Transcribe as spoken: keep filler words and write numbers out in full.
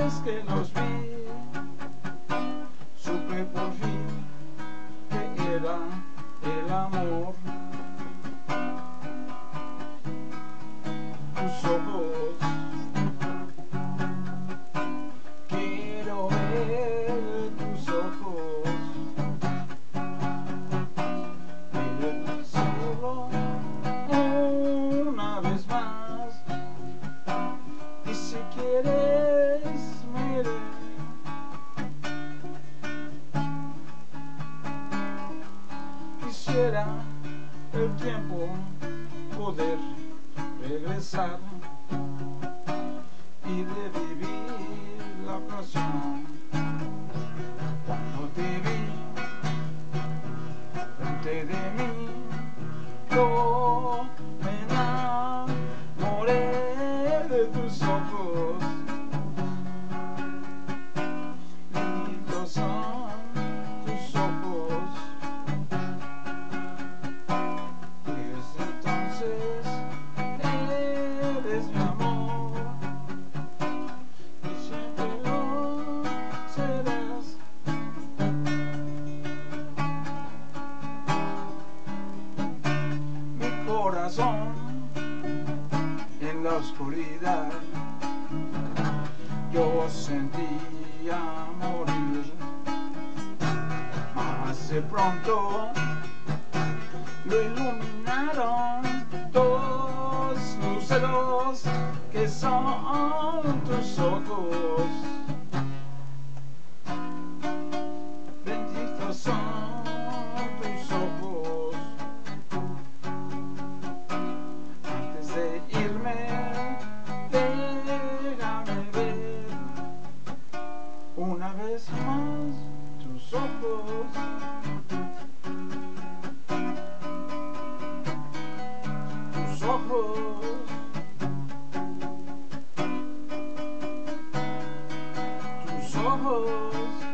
vez que los vi, supe por fin que era el amor. Tus ojos, quiero ver tus ojos, mírate solo una vez más, y si quieres, mire, quisiera el tiempo poder regresar y revivir la ocasión cuando te vi frente de mí. Yo me enamoré de tus ojos, lindos son tus ojos, y desde entonces eres mi amor, y siempre lo serás. Mi corazón en la oscuridad yo sentía morir, mas de pronto lo iluminaron dos luceros que son tus ojos. Benditos son tus ojos. Antes de irme, déjame ver una vez más tus ojos. Tus ojos, tus ojos.